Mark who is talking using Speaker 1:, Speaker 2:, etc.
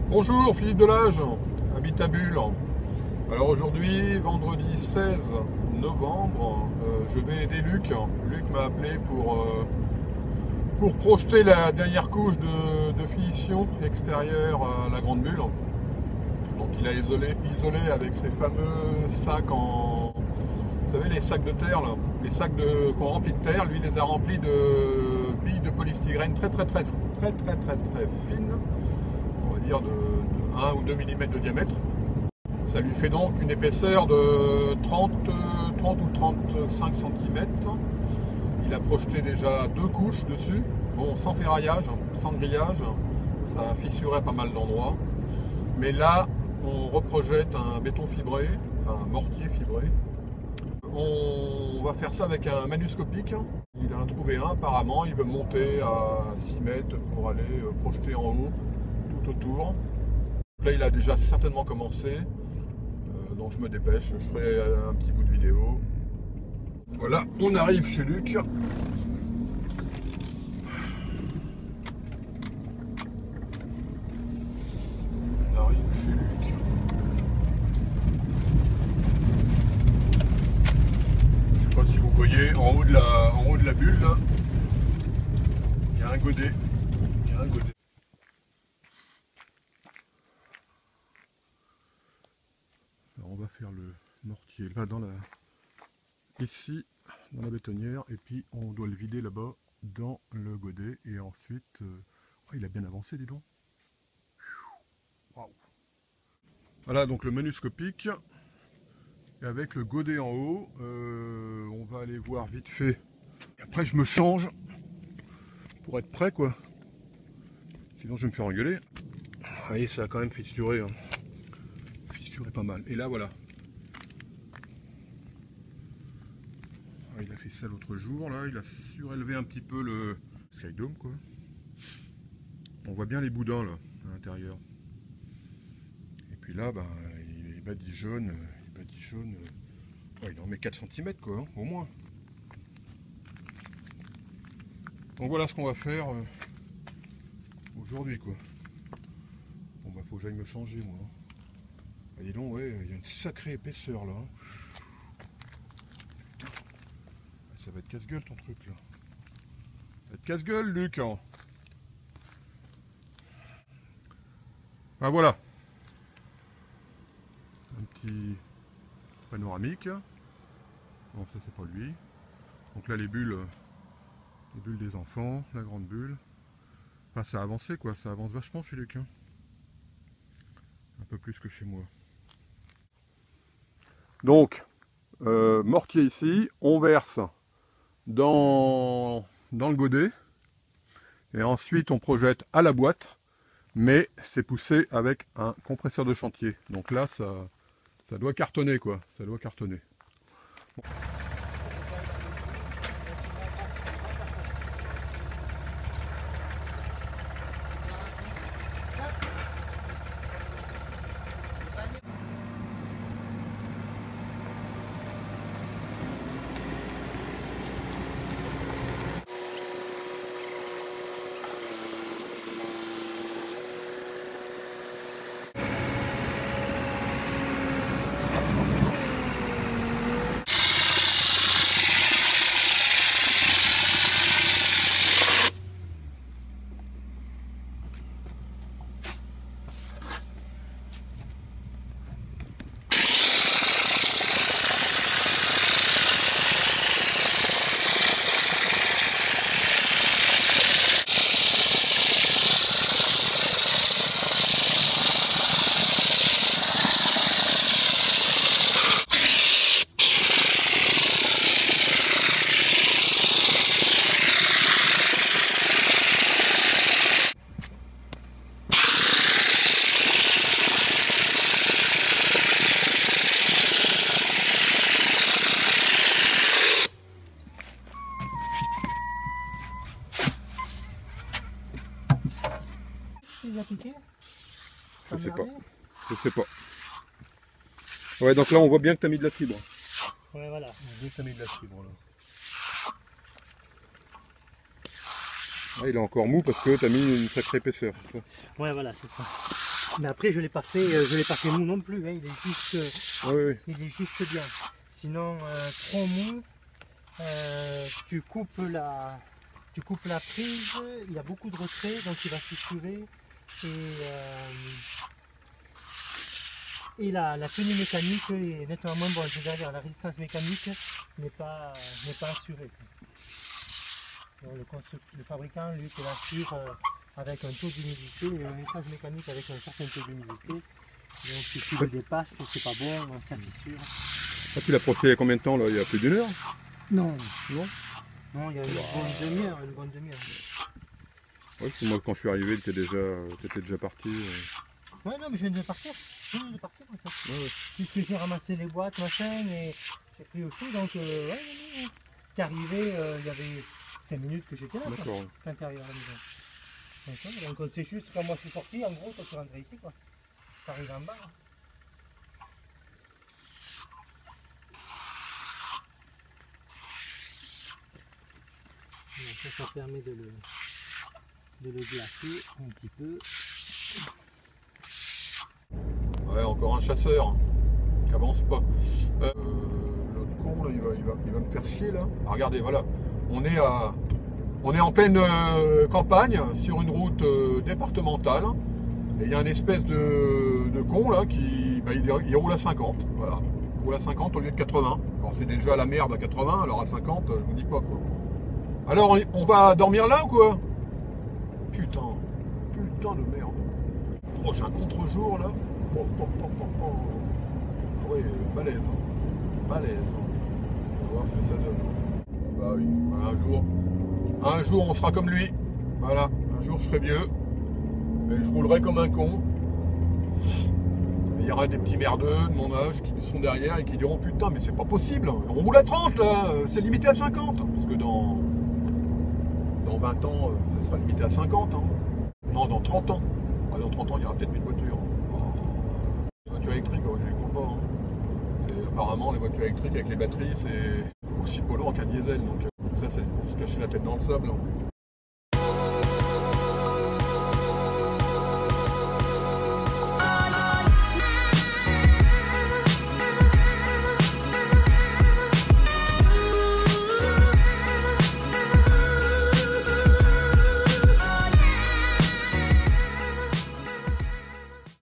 Speaker 1: Bonjour, Philippe Delage, Habitabule. Alors aujourd'hui, vendredi 16 novembre, je vais aider Luc. Luc m'a appelé pour projeter la dernière couche de finition extérieure à la grande bulle. Donc il a isolé avec ces fameux sacs vous savez, les sacs de terre, là, les sacs qu'on remplit de terre. Lui, il les a remplis de billes de polystyrène très fines, on va dire de 1 ou 2 mm de diamètre. Ça lui fait donc une épaisseur de 30 ou 35 cm. Il a projeté déjà 2 couches dessus, bon, sans ferraillage, sans grillage, ça fissurait pas mal d'endroits. Mais là, on reprojette un béton fibré, un mortier fibré. On va faire ça avec un manuscopique. Il en a trouvé un apparemment, il veut monter à 6 mètres pour aller projeter en haut, tout autour. Là il a déjà certainement commencé, donc je me dépêche, je ferai un petit bout de vidéo. Voilà, on arrive chez Luc. On arrive chez Luc. Je sais pas si vous voyez en haut de la bulle là, il y a un godet. Alors on va faire le mortier là ici dans la bétonnière, et puis on doit le vider là-bas dans le godet, et ensuite oh, il a bien avancé, dis donc. Waouh. Voilà donc le manuscopique et avec le godet en haut. On va aller voir vite fait et après je me change pour être prêt quoi, sinon je vais me faire engueuler. Vous voyez, ça a quand même fissuré, hein. Fissuré pas mal, et là voilà. Il a fait ça l'autre jour, là, il a surélevé un petit peu le Skydome, quoi. On voit bien les boudins, là, à l'intérieur. Et puis là, ben, il badigeonne, ouais, il en met 4 cm, quoi, hein, au moins. Donc voilà ce qu'on va faire aujourd'hui, quoi. Bon, bah, faut que j'aille me changer, moi. Et dis donc, ouais, il y a une sacrée épaisseur, là. Ça va être casse-gueule ton truc là. Ça va être casse-gueule Luc, hein. Ah voilà. Un petit panoramique. Bon, ça c'est pas lui. Donc là les bulles des enfants, la grande bulle. Enfin ça a avancé quoi, ça avance vachement chez Luc, hein. Un peu plus que chez moi. Donc, mortier ici, on verse dans le godet. Et ensuite on projette à la boîte. Mais c'est poussé avec un compresseur de chantier. Donc là, ça doit cartonner quoi. Ça doit cartonner. Bon.
Speaker 2: Il a piqué?
Speaker 1: Je sais pas. Ouais, donc là on voit bien que tu as mis de la fibre.
Speaker 2: Ouais, voilà.
Speaker 1: On voit bien que tu as mis de la fibre là. Ah, il est encore mou parce que tu as mis une sacrée épaisseur.
Speaker 2: Ouais, voilà, c'est ça. Mais après, je l'ai pas fait mou non plus. Hein. Il est juste bien. Sinon, trop mou, tu coupes la prise. Il y a beaucoup de retrait, donc il va fissurer. Et la tenue mécanique est nettement moins bonne. C'est-à-dire la résistance mécanique n'est pas assurée. Donc, le fabricant, lui, te l'assure avec un taux d'humidité, et une résistance mécanique avec un certain taux d'humidité. Donc si tu le dépasses, c'est pas bon, ça fissure.
Speaker 1: Ah, tu l'as projeté il y a combien de temps là? Il y a plus d'1 heure?
Speaker 2: Non. Non, il y a une bonne demi-heure.
Speaker 1: Ouais, parce que moi quand je suis arrivé, tu étais déjà parti.
Speaker 2: Ouais, non, mais je viens de partir. Je viens de partir en fait. Ouais. Puisque j'ai ramassé les boîtes, machin, et j'ai pris aussi, donc ouais. T'es arrivé, il y avait 5 minutes que j'étais là, quoi, quand t'es arrivé à la maison. Donc c'est juste quand moi je suis sorti, en gros, toi tu es rentré ici, quoi. T'arrives en bas. Là. Ça permet de le glacer un petit peu.
Speaker 1: Ouais, encore un chasseur qui avance pas. L'autre con là, il va me faire chier là. Ah, regardez, voilà, on est en pleine campagne sur une route départementale. Et il y a une espèce de con là qui il roule à 50. Voilà. Il roule à 50 au lieu de 80. Alors c'est déjà la merde à 80, alors à 50, je vous dis pas quoi. Alors on va dormir là ou quoi? Putain de merde. Prochain contre-jour là. Ah ouais, balèze. Balèze. On va voir ce que ça donne. Bah oui, un jour on sera comme lui. Voilà, un jour je serai vieux. Et je roulerai comme un con. Il y aura des petits merdeux de mon âge qui seront derrière et qui diront putain mais c'est pas possible. On roule à 30 là, c'est limité à 50. Parce que dans 20 ans, ça sera limité à 50. Hein. Non, dans 30 ans. Ah, dans 30 ans, il y aura peut-être plus de voitures. Les voitures électriques, je ne crois pas. Hein. Apparemment, les voitures électriques avec les batteries, c'est aussi polluant qu'un diesel. Donc ça, c'est pour se cacher la tête dans le sable. Hein.